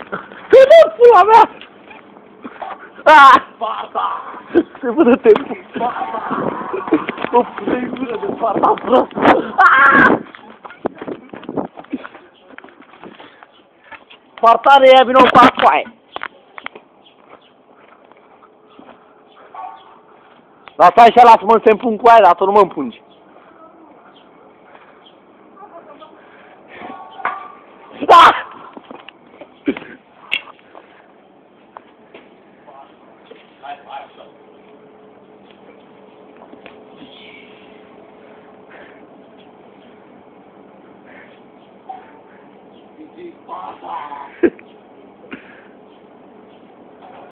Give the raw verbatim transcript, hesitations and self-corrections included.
Se văd pula mea! Ah! Sparta! Se văd timpul! Sparta! O puteai gură de Sparta prost! Ah! Spartane, ia vină în pacoaie! Dar stai așa, lasă-mă să te împung cu aia, dar tu nu mă împungi. Ah! Sparta!